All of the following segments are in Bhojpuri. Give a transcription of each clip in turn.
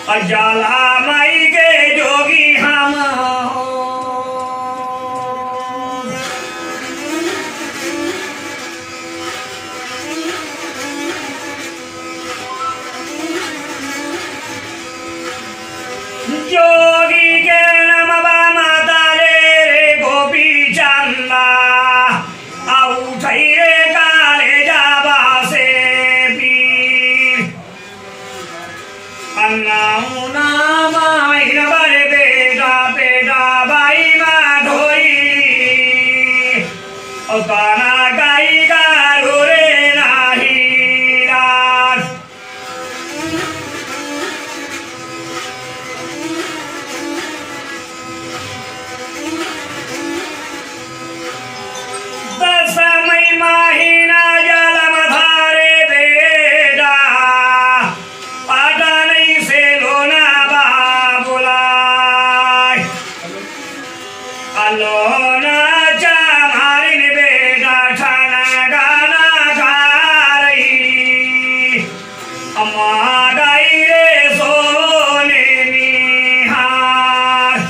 जाला माई के जोगी हम जोगी के नमवा माता रे गोपी चंदा उठई रे काले जाबा से पीर अन्नाऊ नामाई नबर बेटा बेटा बाई मा ढोई काना गाई गारो रे नाही रात दसमई महीना जलम धारे बेटा पाटन से लोना बाबुलाय अलोना चमारिन बेटा ठाना गाना खारई अम्मा गाई रे सोने निहार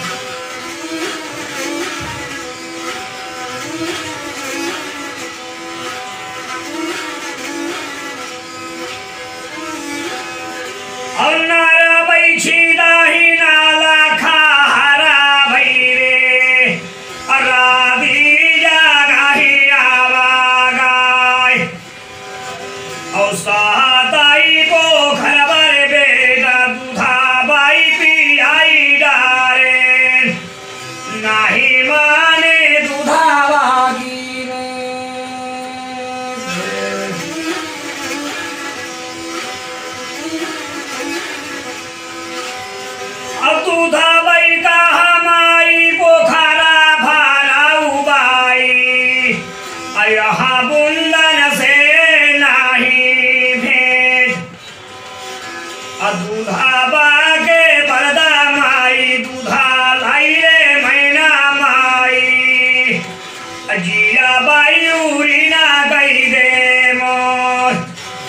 अन्नार बैठी दाही नाला खारा भैरे राधी जागाही आवागाय औसाताई पोखर बर बेटा दूधा बाई पियाई डारे नाही माने दूधा वागी रे दूधा बाई का हमाई पोखरा भाराऊ बाई यहाँ बुंदन से नहीं भेंट दूधा बागे बरदा माई दूधा लाई रे मैना माई जिया बाई उरी ना गई दे मोर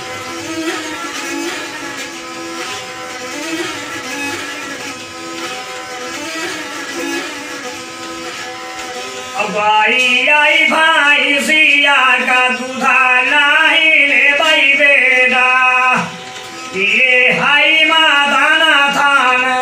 बाई आई भाई सिया का दूधा नहीं ले बाई बेटा ये हाई मादाना थाना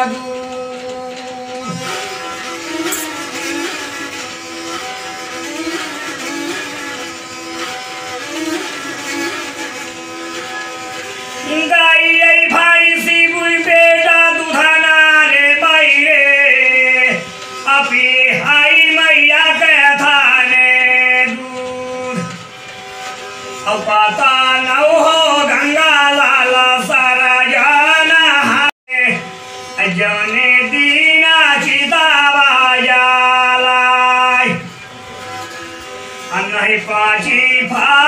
गाई आई भाई सी बुई बेटा दूधा ना ले बाई रे अपी हाई मैया के थाने दूध पता न हो गंगा लाला सारा जाना है जौने दीना चितावा जालाय नहीं पाची फा